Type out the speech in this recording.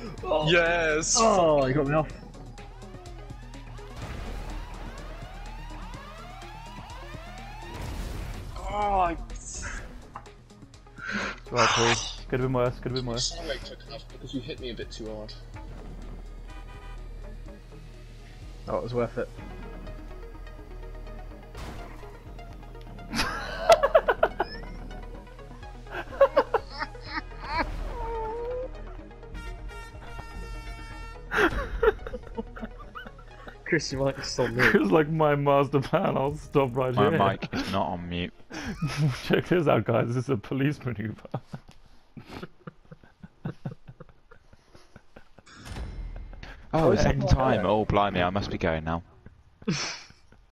Oh. Yes! Oh, you got me off. Oh, Right, please. Could have been worse, could have been worse. Sorry I took enough because you hit me a bit too hard. Oh, it was worth it. Chris, your mic is still mute. It's like my master plan, I'll stop right My here. mic is not on mute. Check this out, guys, this is a police maneuver. Oh, second time. Oh, blimey, I must be going now.